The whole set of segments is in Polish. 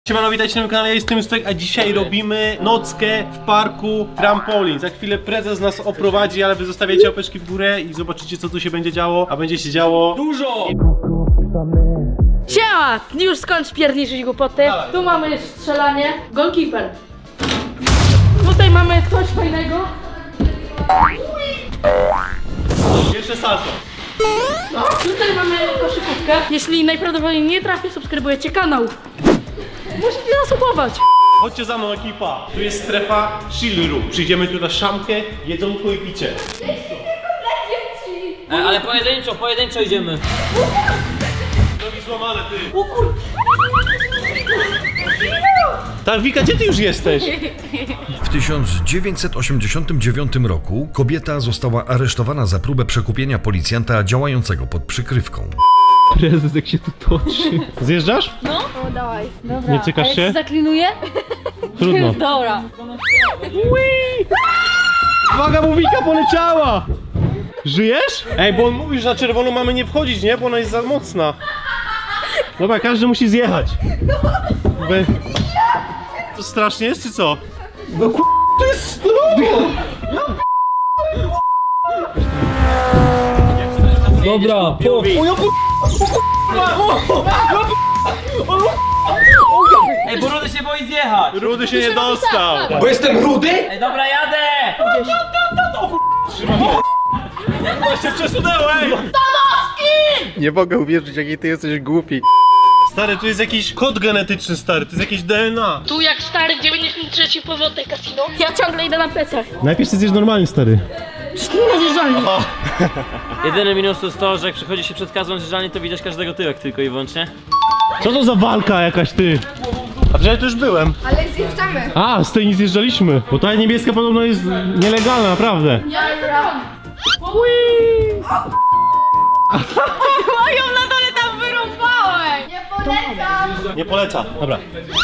Siemano, witajcie na moim kanale, ja jestem Justek, a dzisiaj robimy nockę w parku trampolin. Za chwilę prezes nas oprowadzi, ale wy zostawiacie łapeczki w górę i zobaczycie, co tu się będzie działo, a będzie się działo dużo! Siema! Już skończ pierniczyć głupoty. Tu mamy strzelanie. Goalkeeper. Tutaj mamy coś fajnego. Jeszcze salto. Tutaj mamy koszykówkę. Jeśli najprawdopodobniej nie trafię, subskrybujecie kanał. Musicie nasubować. Chodźcie za mną, ekipa. Tu jest strefa chill room. Przyjdziemy tu na szamkę, jedzonko i picie. Ale pojedynczo idziemy. Nogi złamane, ty. O kur... Tak, Wika, gdzie ty już jesteś? W 1989 roku kobieta została aresztowana za próbę przekupienia policjanta działającego pod przykrywką. Prezes, jak się tu toczy. Zjeżdżasz? No? O, dawaj. Dobra. Nie cykasz się? Zaklinuję? Trudno. Dobra. Uwaga, bo Wika poleciała! Żyjesz? Ej, bo on mówi, że na czerwoną mamy nie wchodzić, nie? Bo ona jest za mocna. Dobra, każdy musi zjechać. To strasznie jest, czy co? No to jest stromo! Dobra, po. Ej, bo Rudy się boi zjechać. Rudy się nie dostał. Bo jestem Rudy? Ej, dobra, jadę! Właśnie przesunęłem! Nie mogę uwierzyć, jaki ty jesteś głupi. Stary, tu jest jakiś kod genetyczny, stary, to jest jakieś DNA. Tu jak stary 93 powrotek kasino. Ja ciągle idę na plecach. Najpierw ty zjesz normalnie, stary. Nie zjeżdżalni. Jedyny minus to jest to, że jak przychodzi się przed każdą zjeżdżalnią, to widać każdego tyłek tylko i wyłącznie. Co to za walka jakaś, ty? A przecież tu już byłem. Ale zjeżdżamy. A, z tej nie zjeżdżaliśmy. Bo ta niebieska podobno jest nielegalna, naprawdę. Moją na dole tam wyrąbałem. Nie polecam. Nie poleca. Dobra.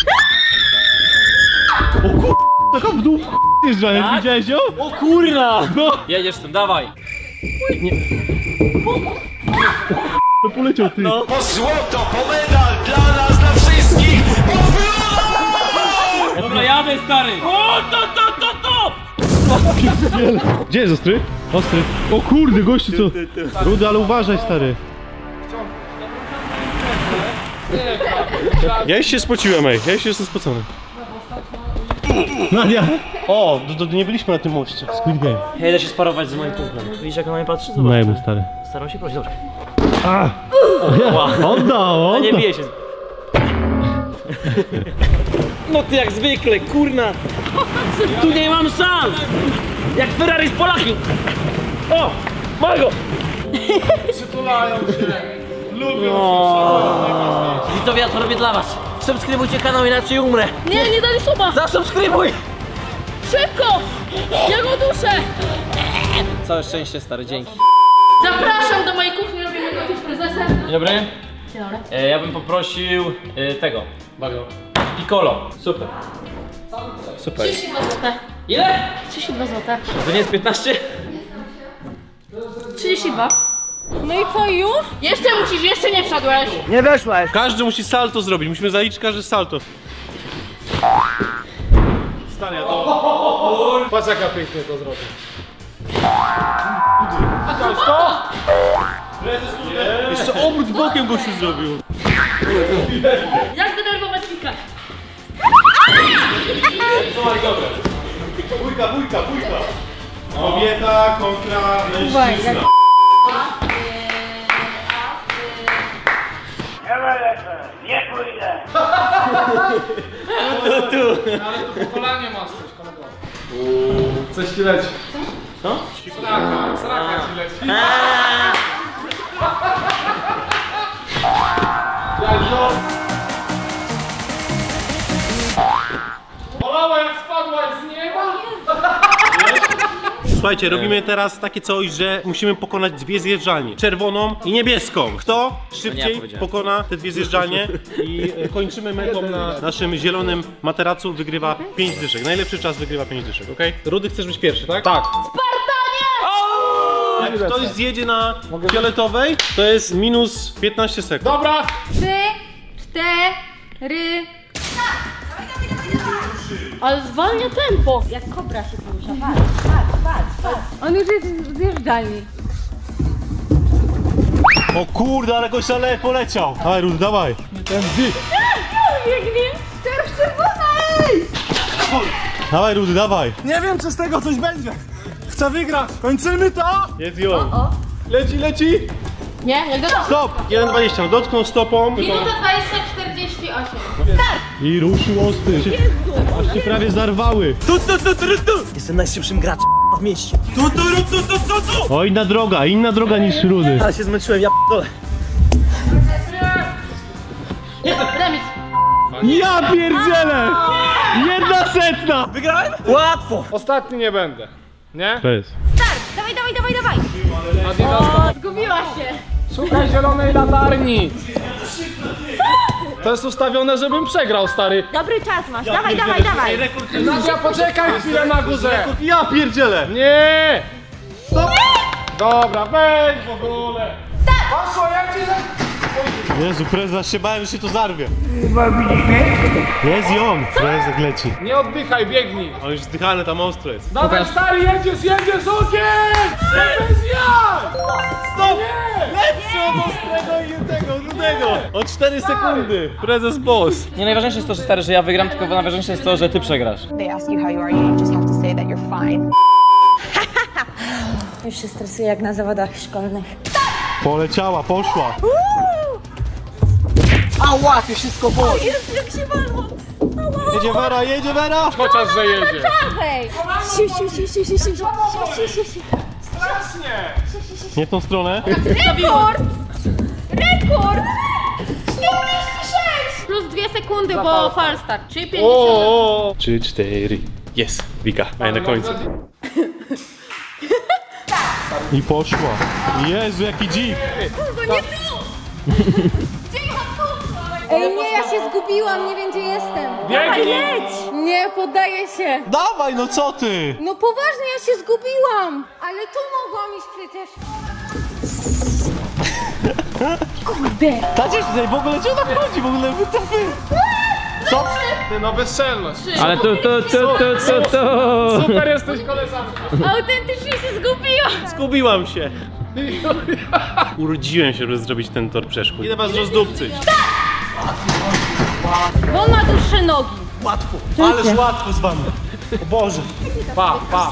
O kur... Taka w dół zjeżdżanie, Tak? widziałeś ją? O kurna! No. Jedziesz z tym, dawaj. To poleciał, ty. No. Po złoto, po medal dla nas, dla wszystkich! Dobra, jadę, stary. O, to! Gdzie jest ostry? Ostry. O kurde, gościu co? Rudy, ale uważaj, stary. Ja już się spociłem, ej. Ja już jestem spocony. Nadia! O, nie byliśmy na tym moście. Squid Game. Ja idę się sparować z moim kumplem. Widzisz, jak on na mnie patrzy? Zobacz. Najebny, stary. Starał się prosić, dobra. A! Oddał! A nie bije się. No ty jak zwykle, kurna! Tu nie mam szans! Jak Ferrari z Polakiem! O! Ma go! Przytulają się! Lubią! Widzowie, ja to robię dla was! Subskrybujcie kanał, inaczej umrę! Nie dali suba. Zasubskrybuj! Szybko! Ja go duszę. Całe szczęście, stary, dzięki. Zapraszam do mojej kuchni, robimy gotować z prezesem. Dzień dobry. Dzień dobry. Ja bym poprosił tego. Piccolo. Super. Super. 32 zł. Ile? 32 zł. To nie jest 15? 32. No i co już? Jeszcze nie wszedłeś. Każdy musi salto zrobić, musimy zaliczyć każdy salto. Stary, ja to... Patrz jaka pięknie to zrobię. Widziałeś to? Jeszcze obrót bokiem gościu zrobił. Jak zdenerwować Wika? Bójka. Kobieta kontra mężczyzna. Coś ci leci. Co? Sraka ci leci. Bolała jak spadłaś z nieba. Słuchajcie, robimy teraz takie coś, że musimy pokonać dwie zjeżdżalnie. Czerwoną i niebieską. Kto szybciej pokona te dwie zjeżdżalnie i kończymy metą na naszym zielonym materacu, wygrywa 5 dyszek. Najlepszy czas wygrywa 5 dyszek, okej? Rudy, chcesz być pierwszy, tak? Tak. Jak ktoś zjedzie na fioletowej, to jest minus 15 sekund. Dobra. 3, 4. Ale zwalnia tempo. Jak kobra się porusza. Patrz. On już jest w zjeżdżalni. O kurde, ale goś ale poleciał. Dawaj, Rudy, dawaj. Biegnie. Czerwona, ej! Dawaj, Rudy, dawaj. Nie wiem, czy z tego coś będzie. Chcę wygrać. Kończymy to? Jest ją. O. Leci. Nie, jak dotknął. Stop. 1,20. Dotknął stopą. Minuta 20:48. I ruszył ostry. Aż się prawie zarwały. Jestem najszybszym graczem w mieście. O, inna droga niż Rudy. Ale się zmęczyłem, ja p***dolę. Remis. Ja pierdzielę! 1/100! Wygrałem? Łatwo. Ostatni nie będę. Nie? To jest. Start! Dawaj! Zgubiła się. Szukaj zielonej latarni. To jest ustawione, żebym przegrał, stary. Dobry czas masz, dawaj! Nadia, poczekaj chwilę na górze. Ja pierdzielę! Nie! Stop! Dobra, weź w ogóle. Poszło, jak ci Jezu, prezes, się bałem, że się to zarwie. Jest i on. Prezes leci. Nie oddychaj, biegnij. On już zdychany, tam ostro jest. Dawaj, stary, jedziesz, ogień! Bez jaj! Stop! Lepszy od ostrego i tego, rudego. O 4 sekundy. Prezes boss. Nie najważniejsze jest to, że stary, że ja wygram, tylko najważniejsze jest to, że ty przegrasz. They ask you how you are, you just have to say that you're fine. Już się stresuję jak na zawodach szkolnych. Poleciała, poszła. Ała, ty wszystko boli. Jezu, jak się walło! Jedzie Wera! Chociaż, że jedzie. Dawaj! Nie w tą stronę. Rekord! 46! Plus 2 sekundy, bo falstart. Czyli 50. O! 3, 4. Jest. Wika, a na końcu. I poszła. Jezu, jaki dzik. Nie tu! Ej, nie, ja się zgubiłam, nie wiem gdzie jestem. Biegnij! Nie, poddaję się. Dawaj, no co ty? No poważnie, ja się zgubiłam. Ale tu mogłam iść przecież. Kurde. Ta dziewczyna w ogóle gdzie ona chodzi? W ogóle wytopy. Co? Ty, no bezczelność. Ale tu. Super jesteś, koleżanka. Autentycznie się zgubiłam. Zgubiłam się. Urodziłem się, żeby zrobić ten tor przeszkód. Idę was rozdupcyć. Bo on ma dłuższe nogi. Ależ łatwo z wami. O Boże. Pa.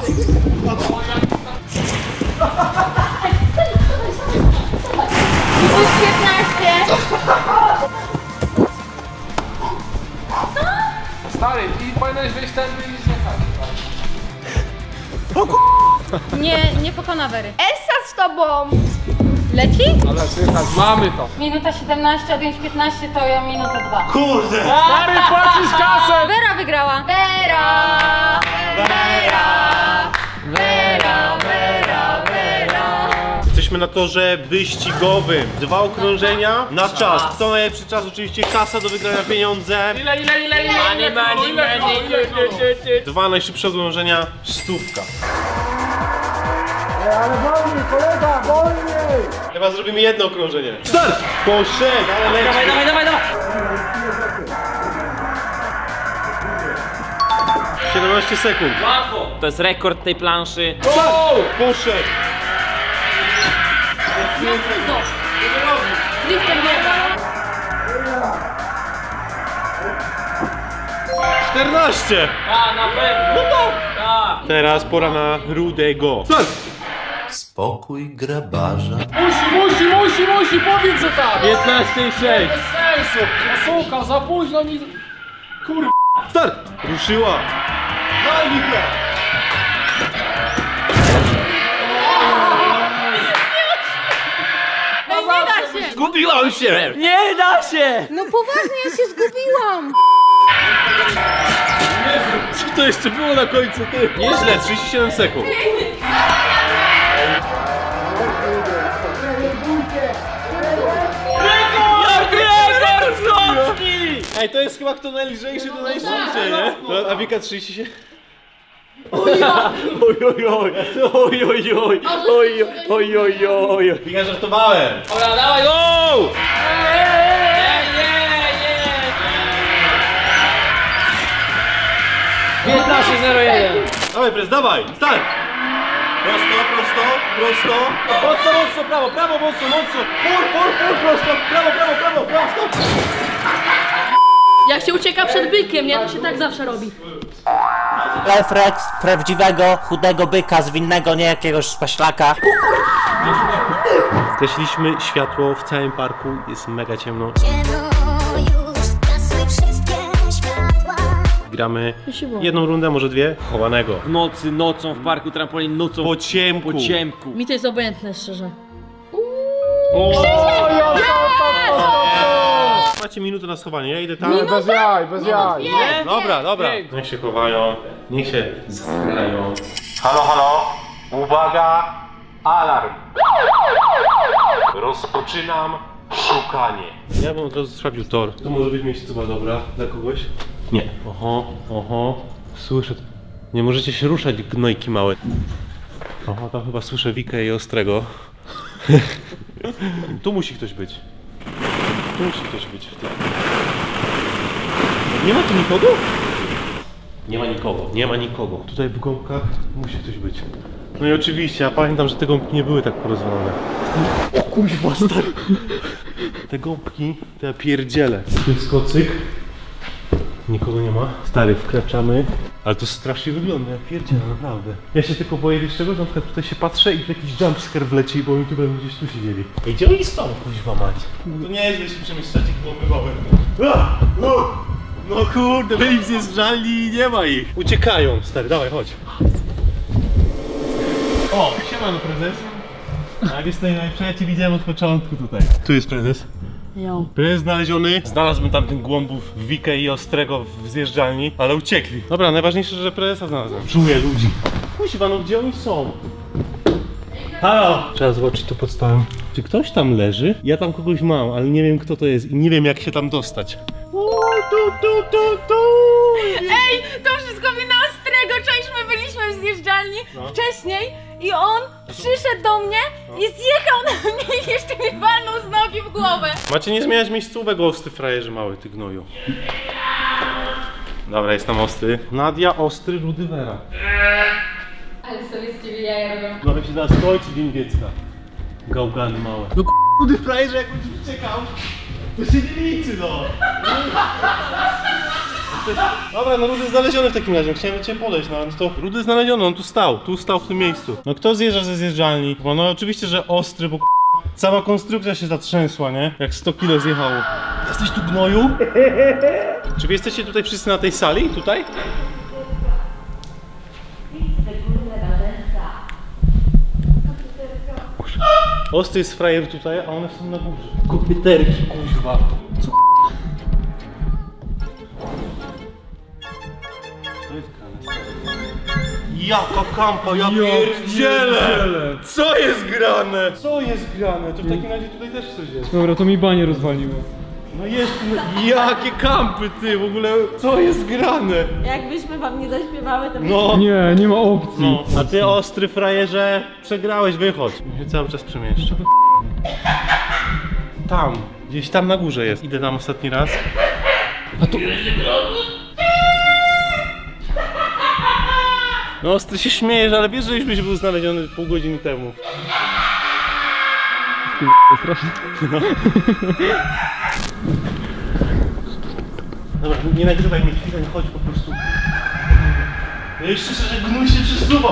Plus 15. Stary, i powinieneś wyjść tędy i zjechać. Nie pokona Wery. Essa z tobą. Leci? Ale zjechać, mamy to. Minuta 17, odjąć 15 to ja minuta 2. Kurde. Stary, płacisz kasę! Wera wygrała. Jesteśmy na torze wyścigowym. 2 okrążenia na czas. Kto najlepszy czas? Oczywiście kasa do wygrania, pieniądze. Ile? 2 najszybsze okrążenia, 100. Ale wolniej, kolega, wolniej! Chyba zrobimy jedno okrążenie. Start! Poszedł, ale leci. Dawaj. 17 sekund. Łatwo. To jest rekord tej planszy. Poszedł. Driftem biega. 14. A, na pewno. Tak. Teraz pora na Rudego. Start! Spokój grabarza. Musi, powiedz, że tak! 15 i 6. Bez sensu! Suka, za późno mi... Kur... Start! Ruszyła. No i Wika. Nie da się. Zgubiłam się. Nie da się! No poważnie, ja się zgubiłam. Co to jeszcze było na końcu, ty? Nieźle, 37 sekund. Rekord skoczni! Ej, to jest chyba kto najlżejszy, to najszybciej, nie? No, a Wika 37. Oj. Wika, żartowałem. Dobra, dawaj, go! 13:01. Dawaj, prezes, dawaj, start! Prosto. Mocno, prawo, mocno. For, prosto, prawo, stop! Jak się ucieka przed bykiem, nie? To się tak zawsze robi. Refleks prawdziwego, chudego byka zwinnego, nie jakiegoś spaślaka. Zgasiliśmy światło w całym parku, jest mega ciemno. Gramy jedną rundę, może dwie, chowanego. W nocy, nocą, w parku trampolin, nocą. Po ciemku. Mi to jest obojętne, szczerze. Macie minutę na schowanie, ja idę tam. Bez jaj. Dobra. Niech się chowają, niech się zastrają. Halo, uwaga, alarm. Rozpoczynam szukanie. Ja bym od razu sprawdził tor. To może być miejscowa dobra dla kogoś? Nie. Oho, słyszę. Nie możecie się ruszać, gnojki małe. Oho, tam chyba słyszę Wikę i Ostrego. Tu musi ktoś być. Nie ma tu nikogo? Nie ma nikogo. Tutaj w gąbkach musi ktoś być. No i oczywiście, ja pamiętam, że te gąbki nie były tak porozwalone. O kuźwa, stary. Te gąbki, te pierdziele. Tu jest kocyk. Nikogo nie ma. Stary, wkraczamy. Ale to strasznie wygląda, ja pierdzielę, naprawdę. Ja się tylko boję, wiesz czego? Że na przykład tutaj się patrzę i tu jakiś jumpscare wleci, bo oni tu będą gdzieś tu siedzieli. Ej, gdzie oni są, kuźwa mać? To nie jest, że się przemieszczacie głowym. No kurde, byli zjeżdżali i nie ma ich. Uciekają, stary, dawaj, chodź. O, siemano prezes. A jest najlepsze, ja cię widziałem od początku tutaj. Tu jest prezes. Prezes znaleziony. Znalazłbym tamtych głąbów Wikę i Ostrego w zjeżdżalni, ale uciekli. Dobra, najważniejsze, że prezesa znalazłem. Czuję ludzi. Kuźwa, no gdzie oni są? Halo! Trzeba zobaczyć to pod stołem. Czy ktoś tam leży? Ja tam kogoś mam, ale nie wiem kto to jest i nie wiem jak się tam dostać. Ej, to wszystko wina Ostrego, cześć, my byliśmy w zjeżdżalni wcześniej i on przyszedł do mnie i zjechał na mnie i jeszcze mi walnął z nogi w głowę. Macie nie zmieniać miejscówek, Ostry, frajerzy mały, ty gnoju. Dobra, jest tam Ostry. Nadia, Ostry, Rudy, Vera. Ale sobie z ciebie jaja robią. No się teraz kończy dzień dziecka. Gałgany małe. No Rudy, frajerze, jak on tu uciekał, to się nie liczy, no. Dobra, no Rudy znaleziony w takim razie, chciałem do ciebie podejść, no to Rudy znaleziony, on tu stał w tym miejscu. No kto zjeżdża ze zjeżdżalni? No oczywiście, że Ostry, bo cała konstrukcja się zatrzęsła, nie? Jak 100 kilo zjechało. Jesteś tu, gnoju? Czy wy jesteście tutaj wszyscy na tej sali? Tutaj? Ostry jest frajer tutaj, a one są na górze. Kopyterki, kuźwa. Co? To jest grane. Jaka kampa, ja pierdzielę! Co jest grane? To w takim razie tutaj też coś jest. Dobra, to mi banie rozwaliło. No jest, no, jakie kampy ty, w ogóle, co jest grane? Jakbyśmy wam nie zaśpiewały, to No. Nie ma opcji. No. A ty, Ostry frajerze, przegrałeś, wychodź. Ja się cały czas przemieszczę. Tam, gdzieś tam na górze jest. Idę tam ostatni raz. A tu... No Ostry się śmiejesz, ale wiesz, że już byś był znaleziony pół godziny temu. Strasznie. No. Dobra, nie nagrywaj mnie chwilę, nie chodź po prostu. Ja już słyszę, że gnój się przesuwa.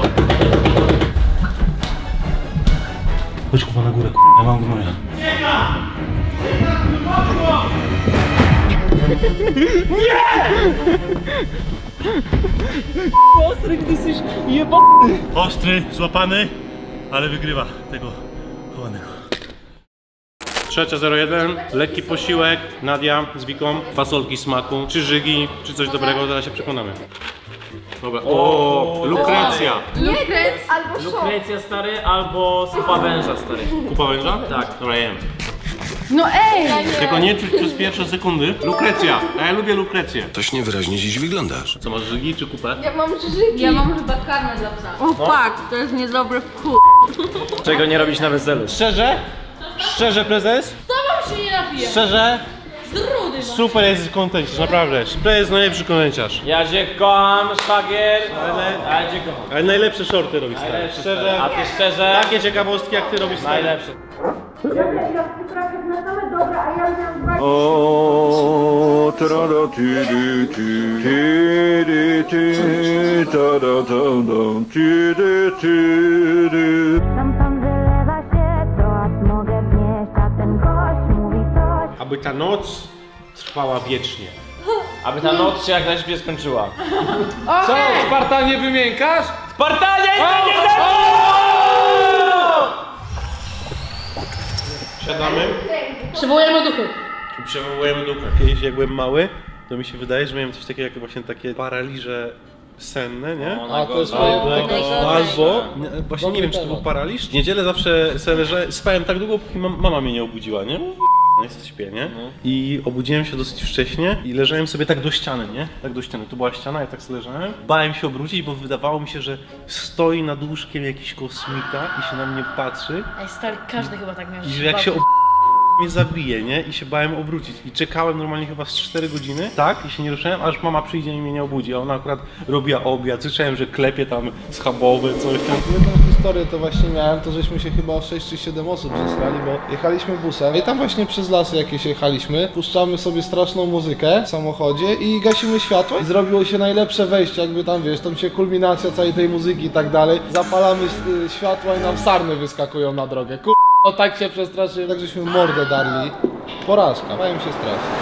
Chodź kupa na górę, ja mam gnoja. Ostry, gdy jesteś jebany. Ostry, złapany, ale wygrywa tego chowanego. 3:01, lekki posiłek, Nadia z Wiką, fasolki smaku, czy żygi, czy coś dobrego, zaraz się przekonamy. Dobra, o, Lukrecja. Lukrecja, stary, albo kupa węża, stary. Kupa węża? Tak. Dobra, jem. No ej! Tego nie czuć przez pierwsze sekundy. Lukrecja, a ja lubię lukrecję. Coś niewyraźnie dziś wyglądasz. Co, masz żygi czy kupę? Ja mam żygi. Ja mam chyba karmę dla psa. O fuck, to jest niedobry wchód. Czego nie robić na weselu? Szczerze? Szczerze, prezes? Z tobą się nie napiję. Szczerze? jest rudy. Super jest kontenciarz, naprawdę. Szpre jest najlepszy kontenciarz. Ja cię kocham, szwagier. Ja cię kocham. Ale najlepsze shorty robisz, stary. Najlepszy, Szczerze, a ty szczerze? takie ciekawostki jak ty robisz, stary. Najlepszy. O, trada, ty, tada, Tam wylewa się, to aż mogę znieść, a ten gość mówi coś. Aby ta noc trwała wiecznie. Aby ta noc się jak najszybciej skończyła. Co, Spartanie wymiękasz? Spartanie, nie Siadamy. Przywołujemy duchy. Przywołujemy ducha. Kiedyś jak byłem mały, to mi się wydaje, że miałem coś takiego jak właśnie takie paraliże senne, nie? A to jest Albo, właśnie nie wiem czy to był paraliż. W niedzielę zawsze sobie leżałem, spałem tak długo, póki mama mnie nie obudziła, nie? No jest śpię, nie? I obudziłem się dosyć wcześnie i leżałem sobie tak do ściany, nie? Tak do ściany, tu była ściana, ja tak sobie leżałem. Bałem się obrócić, bo wydawało mi się, że stoi nad łóżkiem jakiś kosmita i się na mnie patrzy. Ej stary, każdy chyba tak miał. I że jak się mnie zabije, nie? I się bałem obrócić. I czekałem normalnie chyba z 4 godziny, tak? I się nie ruszałem, aż mama przyjdzie i mnie nie obudzi. A ona akurat robiła obiad. Słyszałem, że klepie tam schabowe, coś tam. Jedną historię to właśnie miałem, to żeśmy się chyba 6 czy 7 osób zesrali, bo jechaliśmy busem i tam właśnie przez lasy jakieś jechaliśmy, puszczamy sobie straszną muzykę w samochodzie i gasimy światło i zrobiło się najlepsze wejście, jakby tam wiesz, tam się kulminacja całej tej muzyki i tak dalej. Zapalamy światła i nam sarny wyskakują na drogę. No tak się przestraszyłem, tak żeśmy mordę darli. Porażka, bałem się strasznie.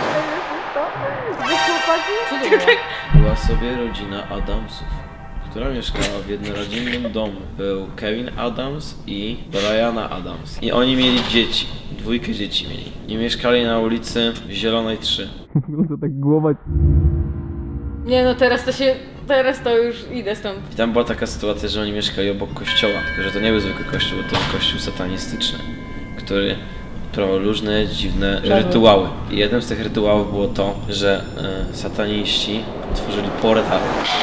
Była sobie rodzina Adamsów, która mieszkała w jednorodzinnym domu. Był Kevin Adams i Brianna Adams. I oni mieli dzieci, 2 dzieci mieli. I mieszkali na ulicy Zielonej 3. To tak głowa... Nie no, teraz to już idę stąd. I tam była taka sytuacja, że oni mieszkali obok kościoła, tylko że to nie był zwykły kościół, bo to był kościół satanistyczny, który odprawiał różne dziwne rytuały. I jednym z tych rytuałów było to, że sataniści tworzyli portal.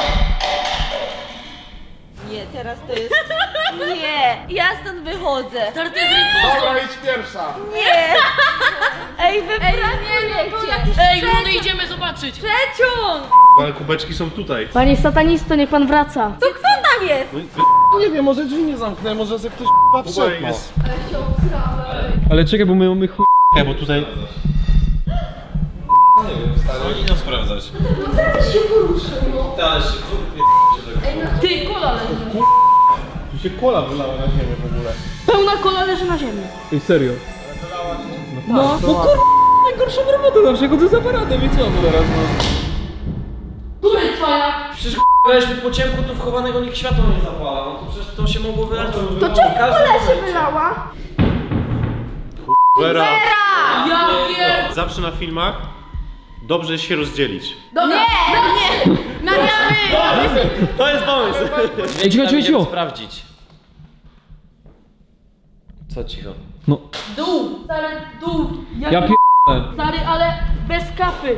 Nie, teraz to jest... Nie, ja stąd wychodzę. Stary, to jest riposta. Dobra, idź pierwsza. Nie. Ej, wyprawię. Ej, Rudy, idziemy zobaczyć. Przeciąg. Ale kubeczki są tutaj. Panie satanisto, niech pan wraca. To kto tam jest? Nie wiem, może drzwi nie zamknę, może se ktoś wszedł. No. Jest. Ale czekaj, bo my chuj... Bo tutaj... Oni idą sprawdzać. Ty, kola leży. Tu się kola wylała na ziemię w ogóle. Pełna kola leży na ziemi. Ej, serio? No. No kur... najgorsza robota zawsze, chodzę z aparatem i co teraz no? Który twoja? Przecież graliśmy po ciemku, tu wchowanego nikt światło nie zapala. No to przecież to się mogło wylać. To czemu kola się wylała? Vera! Ja pier... Zawsze na filmach dobrze jest się rozdzielić. Dobra. Nie! Nawiamy! To jest pomysł! Cicho. Sprawdzić. Co cicho? No. Dół! Stary, dół! Ja Stary, ale bez kapy.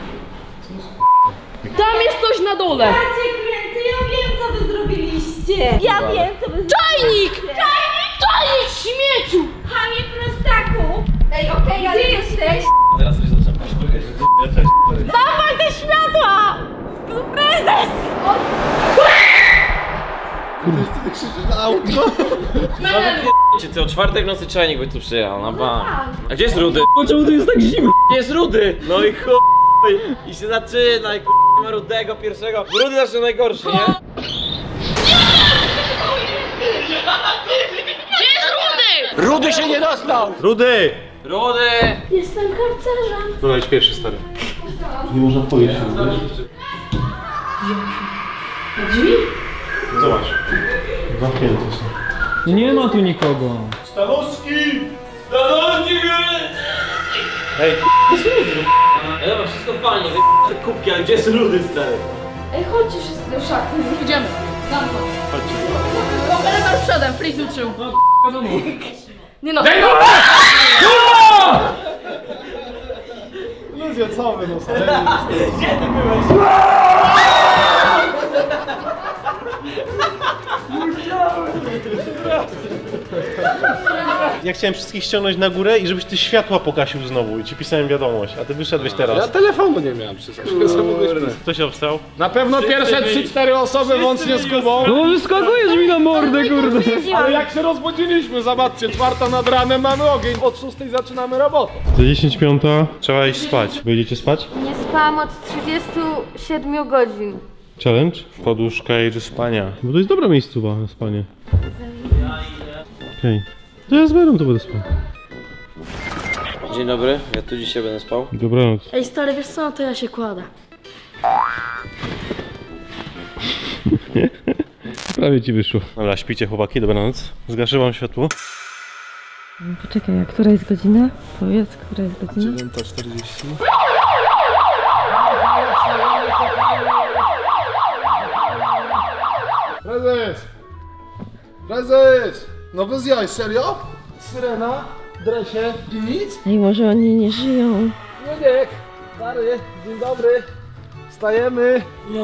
Tam jest coś na dole. Ja cię kręcę, ja wiem co wy zrobiliście. Ja wiem co wy zrobiliście. Czajnik! Czajnik, śmieciu! Chamie prostaku. Ej, okej, gdzie jesteś? Teraz coś zaczynam. Zapal te światła! Prezes! Ty krzyczysz na auto? Ty o 4 w nocy czajnik by tu przyjechał, na bank. A gdzie jest Rudy? Czemu tu jest tak zimno? Gdzie jest Rudy? No i chuj! I się zaczyna, i nie ma Rudego pierwszego. Rudy zawsze najgorszy, nie? Gdzie jest Rudy? Rudy się nie dostał! Rudy! Rudy! Jestem harcerzem. No idź pierwszy, stary. Nie można powiedzieć. Drzwi? Zobacz. Zamknięte są. Nie ma tu nikogo. Stanowski! Stanowski! Ej, Dobra, wszystko fajnie, te kubki, ale gdzie jest Rudy, stary? Ej, chodźcie wszyscy do szaty. Idziemy. Tam to. chodźcie. Eleanor przodem, Fris uczył. Nie no. Ludzie, co wy no sobie? Gdzie ty byłeś? Ja chciałem wszystkich ściągnąć na górę i żebyś ty światła pogasił znowu i ci pisałem wiadomość, a ty wyszedłeś teraz. Ja telefonu nie miałem przecież. Kto się obstał? Na pewno pierwsze 3-4 osoby łącznie z Kubą. No wyskakujesz mi na mordę, kurde. Ale jak się rozbudziliśmy, zobaczcie, 4 nad ranem mamy ogień, od 6 zaczynamy robotę. Za 10:05 trzeba iść spać. Wyjdziecie spać? Nie spałam od 37 godzin. Challenge? Poduszka i do spania. Bo to jest dobra miejscowa na spanie. Okej. To ja z Berą to będę spał. Dzień dobry, ja tu dzisiaj będę spał. Dobranoc. Ej stary, wiesz co, to ja się kładę. Prawie ci wyszło. Dobra, śpicie chłopaki, dobranoc. Zgaszę wam światło. Poczekaj, a która jest godzina? Powiedz, która jest godzina? 9:40. Prezes! Prezes! No bez jaj, serio? Syrena, dresie i nic? Ej, może oni nie żyją. Juniek, stary, dzień dobry. Wstajemy. No.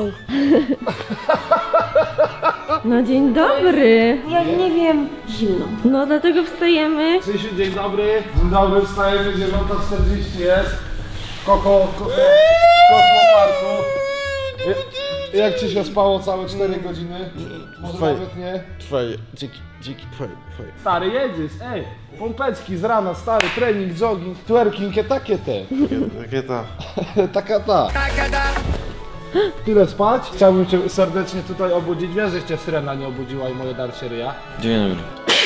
No dzień dobry. Ja nie wiem. Zimno. No dlatego wstajemy. Krzysiu, dzień dobry. Dzień dobry, wstajemy, 9:40 jest. Kosmoparku. Jak ci się spało całe 4 godziny? Może nawet nie? Twoje, dziki, twoje. Stary, jedziesz, ej. Pompeczki z rana, stary, trening, jogging, twerking, takie te. Takie ta. Taka ta. Tyle spać? Chciałbym cię serdecznie tutaj obudzić. Wiesz, że cię syrena nie obudziła i moje darcie ryja. Dzień dobry.